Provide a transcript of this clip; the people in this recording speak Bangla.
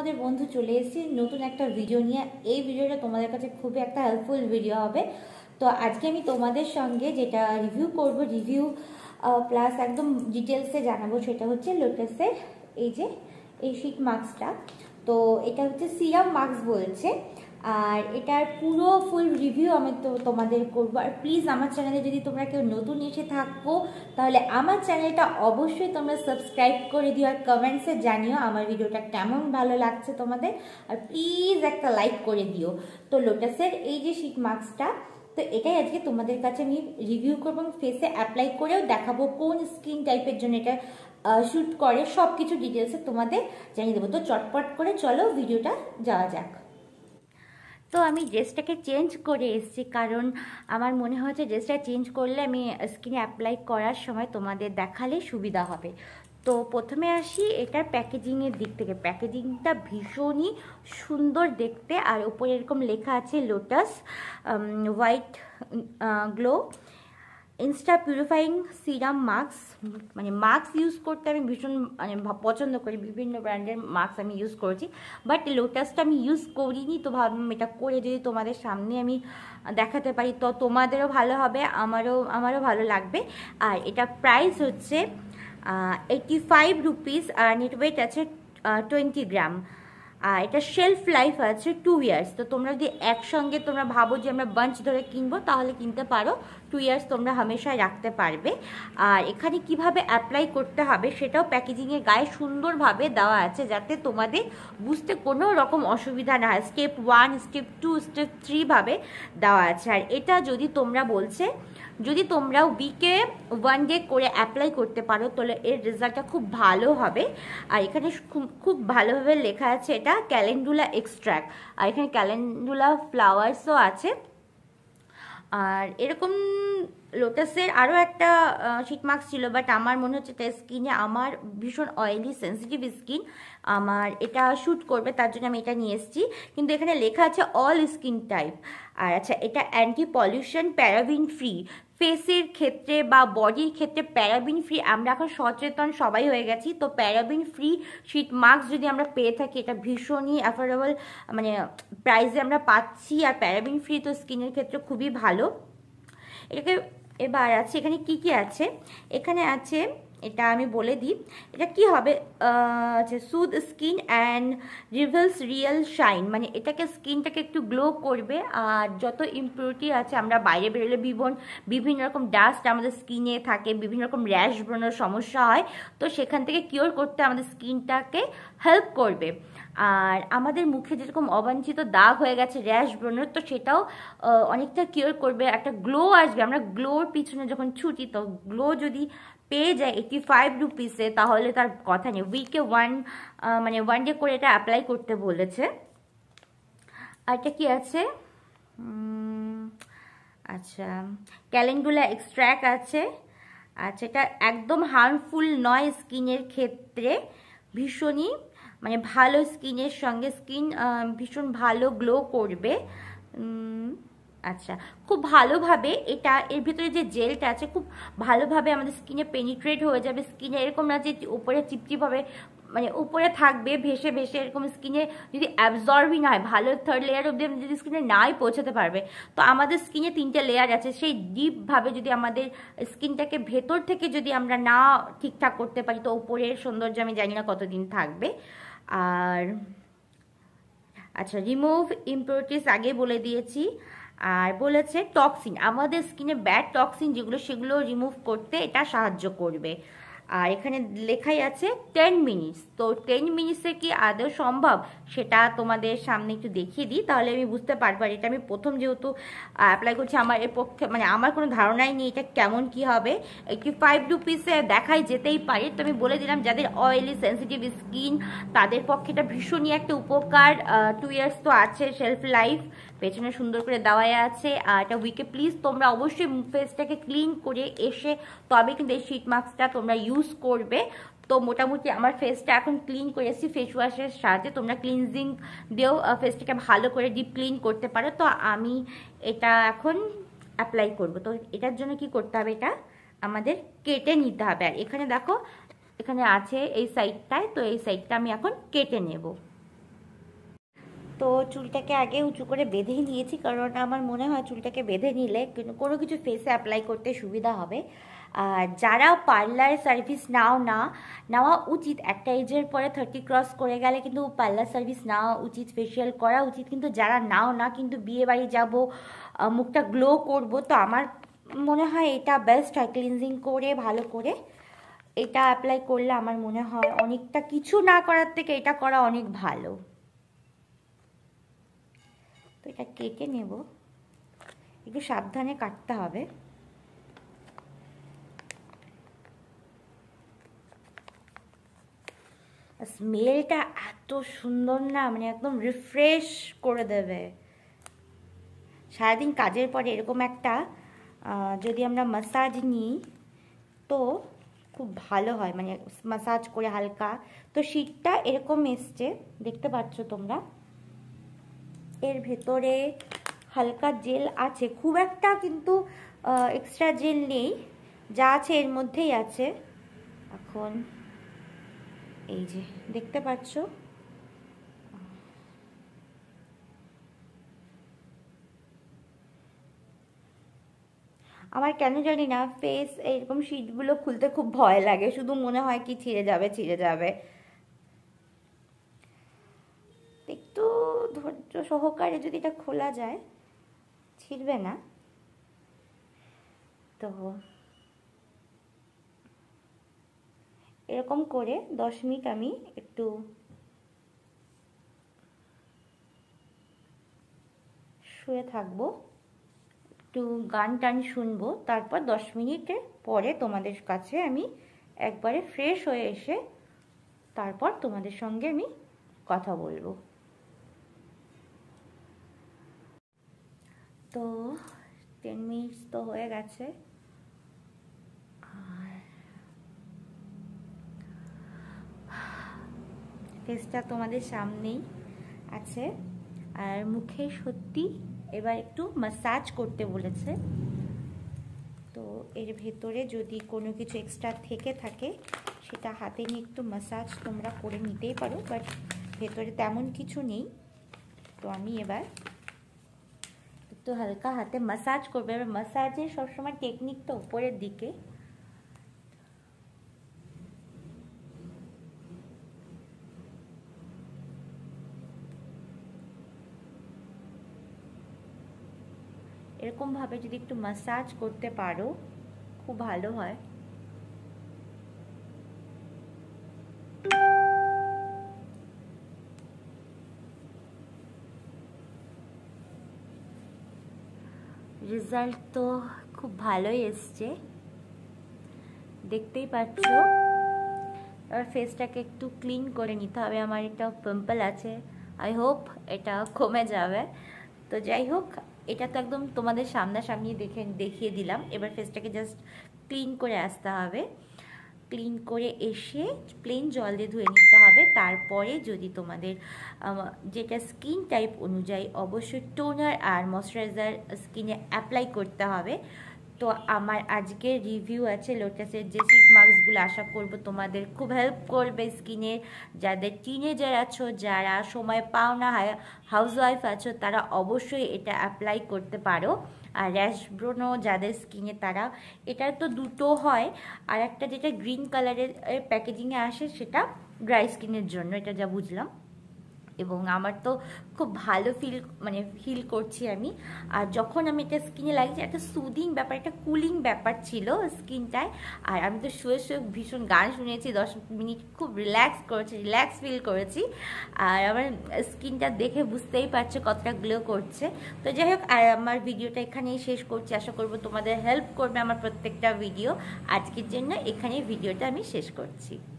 তোমাদের বন্ধু চলে এসেছি নতুন একটা ভিডিও নিয়ে। এই ভিডিওটা তোমাদের কাছে খুবই একটা হেল্পফুল ভিডিও হবে। তো আজকে আমি তোমাদের সঙ্গে যেটা রিভিউ করব, রিভিউ প্লাস একদম ডিটেলসে জানাবো, সেটা হচ্ছে লোটাসের এই শীট মাস্কটা। তো এটা হচ্ছে সিরাম মাস্ক বলছে, আর এটার পুরো ফুল রিভিউ আমি তোমাদের করবো। আর প্লিজ আমার চ্যানেলে যদি তোমরা কেউ নতুন এসে থাকো তাহলে আমার চ্যানেলটা অবশ্যই তোমরা সাবস্ক্রাইব করে দিও, আর কমেন্টসে জানিও আমার ভিডিওটা কেমন ভালো লাগছে তোমাদের, আর প্লিজ একটা লাইক করে দিও। তো লোটাসের এই যে শীট মাস্কটা, তো এটাই আজকে তোমাদের কাছে আমি রিভিউ করবো, ফেসে অ্যাপ্লাই করেও দেখাবো কোন স্কিন টাইপের জন্য এটা শ্যুট করে, সব কিছু ডিটেলসে তোমাদের জানিয়ে দেবো। তো চটপট করে চলো ভিডিওটা যাওয়া যাক। তো আমি ড্রেসটাকে চেঞ্জ করে এসেছি, কারণ আমার মনে হয়েছে ড্রেসটা চেঞ্জ করলে আমি স্কিনে অ্যাপ্লাই করার সময় তোমাদের দেখালে সুবিধা হবে। তো প্রথমে আসি এটার প্যাকেজিংয়ের দিক থেকে। প্যাকেজিংটা ভীষণই সুন্দর দেখতে, আর উপরে এরকম লেখা আছে lotus white glow insta purifying serum mask. মানে মাস্ক ইউজ করতে আমি ভীষণ পছন্দ করি, বিভিন্ন ব্র্যান্ডের মাস্ক আমি ইউজ করেছি, বাট লোটাসটা আমি ইউজ করিনি। তো ভাবলাম এটা করে যদি তোমাদের সামনে আমি দেখাতে পারি তো তোমাদেরও ভালো হবে, আমারও ভালো লাগবে। আর এটা প্রাইস হচ্ছে 85 রুপিস, আর নেট ওয়েট আছে 20 গ্রাম। আর এটা শেলফ লাইফ আছে 2 ইয়ার্স। তো তোমরা যদি একসঙ্গে তোমরা ভাবো যে আমরা বাঞ্চ ধরে কিনবো তাহলে কিনতে পারো, 2 ইয়ার্স তোমরা হামেশাই রাখতে পারবে। আর এখানে কিভাবে অ্যাপ্লাই করতে হবে সেটাও প্যাকেজিংয়ের গায়ে সুন্দরভাবে দেওয়া আছে, যাতে তোমাদের বুঝতে কোনো রকম অসুবিধা না হয়। স্টেপ 1, স্টেপ 2, স্টেপ 3 ভাবে দেওয়া আছে। আর এটা যদি তোমরা বলছে যদি তোমরা উইকে 1 ডে করে অ্যাপ্লাই করতে পারো তাহলে এর রেজাল্টটা খুব ভালো হবে। আর এখানে খুব ভালোভাবে লেখা আছে এটা ক্যালেন্ডুলা এক্সট্র্যাক্ট, আর এখানে ক্যালেন্ডুলা ফ্লাওয়ার্সও আছে। আর এরকম লোটাসের আরও একটা শীট মাস্ক ছিল, বাট আমার মনে হচ্ছে এটা স্কিনে, আমার ভীষণ অয়েলি সেন্সিটিভ স্কিন, আমার এটা শ্যুট করবে, তার জন্য আমি এটা নিয়ে এসেছি। কিন্তু এখানে লেখা আছে অল স্কিন টাইপ। আর আচ্ছা, এটা অ্যান্টি পলিউশন, প্যারাবিন ফ্রি। ফেসের ক্ষেত্রে বা বডির ক্ষেত্রে প্যারাবিন ফ্রি, আমরা এখন সচেতন সবাই হয়ে গেছি। তো প্যারাবিন ফ্রি শীট মাস্ক যদি আমরা পেয়ে থাকি, এটা ভীষণই অ্যাফোর্ডেবল মানে প্রাইসে আমরা পাচ্ছি, আর প্যারাবিন ফ্রি তো স্কিনের ক্ষেত্রে খুবই ভালো। এটাকে এবার আছে এখানে কি কি আছে, এখানে আছে এটা আমি বলে দিই এটা কি হবে। আচ্ছা, soothes skin and reveals real shine, মানে এটাকে স্কিনটাকে একটু গ্লো করবে। আর যত ইমপিউরিটি আছে, আমরা বাইরে বেরোলে বিভিন্ন রকম ডাস্ট আমাদের স্কিনে থাকে, বিভিন্ন রকম র্যাশ ব্রণের সমস্যা হয়, তো সেখান থেকে কিওর করতে আমাদের স্কিনটাকে হেল্প করবে। আর আমাদের মুখে যেরকম অবাঞ্ছিত দাগ হয়ে গেছে র্যাশ ব্রণের, তো সেটাও অনেকটা কিওর করবে, একটা গ্লো আসবে। আমরা গ্লোর পিছনে যখন ছুটি, তো গ্লো যদি পেয়ে যায় 85 রুপিসে, তাহলে তার কথা নেই। উইকে 1 ডে করে এটা অ্যাপ্লাই করতে বলেছে। আর এটা কি আছে, আচ্ছা ক্যালেন্ডুলা এক্সট্র্যাক্ট আছে। আচ্ছা, এটা একদম হার্মফুল নয় স্কিনের ক্ষেত্রে, ভীষণই মানে ভালো, স্কিনের সঙ্গে স্কিন ভীষণ ভালো গ্লো করবে। আচ্ছা, খুব ভালোভাবে এর ভিতরে যে জেলটা আছে খুব ভালোভাবে আমাদের স্কিনে পেনিট্রেট হয়ে যাবে। স্কিনে এরকম না যে উপরে চিপচিপভাবে মানে উপরে থাকবে ভেসে ভেসে, এরকম স্কিনে যদি অ্যাবজর্বই না হয়, ভালো থার্ড লেয়ার অব্দি যদি স্কিনে নাই পৌঁছাতে পারবে। তো আমাদের স্কিনে 3টে লেয়ার আছে, সেই ডিপভাবে যদি আমাদের স্কিনটাকে ভেতর থেকে যদি আমরা না ঠিকঠাক করতে পারি, তো উপরের সৌন্দর্য আমি জানি না কতদিন থাকবে। আর আচ্ছা, রিমুভ ইমপিউরিটিস আগে বলে দিয়েছি। আর বলেছে টক্সিন, আমাদের স্কিনে ব্যাড টক্সিন যেগুলো, সেগুলো রিমুভ করতে এটা সাহায্য করবে। আর এখানে লেখাই আছে 10 মিনিটস। তো 10 মিনিটসে কি আদৌ সম্ভব সেটা তোমাদের সামনে একটু দেখিয়ে দিই, তাহলে আমি বুঝতে পারবো। আর এটা আমি প্রথম যেহেতু অ্যাপ্লাই করছি, আমার এর পক্ষে মানে আমার কোনো ধারণাই নেই এটা কেমন কি হবে। 85 রুপিসে দেখাই যেতেই পারে, তো আমি বলে দিলাম যাদের অয়েলি সেন্সিটিভ স্কিন তাদের পক্ষে এটা ভীষণই একটা উপকার। 2 ইয়ার্স তো আছে শেলফ লাইফ, পেছনে সুন্দর করে দেওয়াই আছে। আর এটা উইকে প্লিজ তোমরা অবশ্যই ফেসটাকে ক্লিন করে এসে তবে কিন্তু এই শীট মাস্কটা তোমরা ইউজ করবে। তো মোটামুটি আমার ফেসটা এখন ক্লিন করে এসেছি ফেস ওয়াশের সাহায্যে, তোমরা ক্লিনজিং দিয়েও ফেসটাকে ভালো করে ডিপ ক্লিন করতে পারো। তো আমি এটা এখন অ্যাপ্লাই করব। তো এটার জন্য কি করতে হবে, এটা আমাদের কেটে নিতে হবে। আর এখানে দেখো এখানে আছে এই সাইডটায়, তো এই সাইডটা আমি এখন কেটে নেব। তো চুলটাকে আগে উঁচু করে বেঁধেই নিয়েছি, কারণ আমার মনে হয় চুলটাকে বেঁধে নিলে কোনো কিছু ফেসে অ্যাপ্লাই করতে সুবিধা হবে। আর যারা পার্লার সার্ভিস নেওয়া উচিত, একটা এজের পরে 30 ক্রস করে গেলে কিন্তু পার্লার সার্ভিস নেওয়া উচিত, ফেসিয়াল করা উচিত। কিন্তু যারা না কিন্তু বিয়ে বাড়ি যাবো, মুখটা গ্লো করব, তো আমার মনে হয় এটা বেস্ট হয়। ক্লিনজিং করে ভালো করে এটা অ্যাপ্লাই করলে আমার মনে হয় অনেকটা, কিছু না করার থেকে এটা করা অনেক ভালো। তো এটা কেটে নেব, একটু সাবধানে কাটতে হবে। স্মেলটা এত সুন্দর না, মানে একদম রিফ্রেশ করে দেবে। সারাদিন কাজের পরে এরকম একটা যদি আমরা মাসাজ নিই তো খুব ভালো হয়, মানে মাসাজ করে হালকা। তো শীটটা এরকম এসছে, দেখতে পাচ্ছ তোমরা। এর ভেতরে হালকা জেল আছে, খুব একটা কিন্তু এক্সট্রা জেল নেই, যা আছে এর মধ্যেই আছে। এখন এই যে দেখতে পাচ্ছ, আমার কেন জানি না ফেস এরকম শীটগুলো খুলতে খুব ভয় লাগে, শুধু মনে হয় কি ছিঁড়ে যাবে। একটু ধৈর্য সহকারে যদি এটা খোলা যায়, ছিঁড়বে না। তো এরকম করে 10 মিনিট আমি একটু শুয়ে থাকবো, একটু গান টান শুনবো, তারপর 10 মিনিটের পরে তোমাদের কাছে আমি একবারে ফ্রেশ হয়ে এসে তারপর তোমাদের সঙ্গে আমি কথা বলবো। তো 10 মিনিট তো হয়ে গেছে, আর ফেসটা তোমাদের সামনেই আছে। আর মুখে সত্যি এবার একটু ম্যাসাজ করতে বলেছে, তো এর ভেতরে যদি কোনো কিছু এক্সট্রা থেকে থাকে সেটা হাতে নিয়ে একটু ম্যাসাজ তোমরা করে নিতেই পারো, বাট ভেতরে তেমন কিছু নেই। তো আমি এবার একটু হালকা হাতে ম্যাসাজ করবো। এবার ম্যাসাজের সবসময় টেকনিকটা উপরের দিকে, এরকম ভাবে যদি একটু ম্যাসাজ করতে পারো খুব ভালো হয়। রেজাল্ট তো খুব ভালোই এসছে, দেখতেই পাচ্ছ। এবার ফেসটাকে একটু ক্লিন করে নিতে হবে। আমার একটা পিম্পল আছে, আই হোপ এটা কমে যাবে। তো যাই হোক, এটা তো একদম তোমাদের সামনাসামনি দেখিয়ে দিলাম। এবার ফেসটাকে জাস্ট ক্লিন করে আসতে হবে। ক্লিন করে এসে প্লেন জল দিয়ে ধুয়ে নিতে হবে। তারপরে যদি তোমাদের যেটা স্কিন টাইপ অনুযায়ী অবশ্যই টোনার আর ময়শ্চারাইজার স্কিনে অ্যাপ্লাই করতে হবে। তো আমার আজকের রিভিউ আছে লোটাসের যে সিট মাস্কগুলো, আশা করব তোমাদের খুব হেল্প করবে স্কিনের। যাদের টিনেজার আছো, যারা সময় পাও না, হাউসওয়াইফ আছো, তারা অবশ্যই এটা অ্যাপ্লাই করতে পারো। আর র্যাশ ব্রোনও যাদের স্কিনে, তারা, এটার তো দুটো হয়, আর একটা যেটা গ্রিন কালারের প্যাকেজিংয়ে আসে সেটা ড্রাই স্কিনের জন্য, এটা যা বুঝলাম। এবং আমার তো খুব ভালো ফিল করছি আমি। আর যখন আমি এটা স্কিনে লাগিয়েছি, একটা সুদিং ব্যাপার, একটা কুলিং ব্যাপার ছিল স্কিনটায়। আর আমি তো শুয়ে ভীষণ গান শুনেছি 10 মিনিট, খুব রিল্যাক্স ফিল করেছি। আর আমার স্কিনটা দেখে বুঝতেই পারছো কতটা গ্লো করছে। তো যাই হোক, আর আমার ভিডিওটা এখানেই শেষ করছি। আশা করবো তোমাদের হেল্প করবে আমার প্রত্যেকটা ভিডিও। আজকের জন্য এখানেই ভিডিওটা আমি শেষ করছি।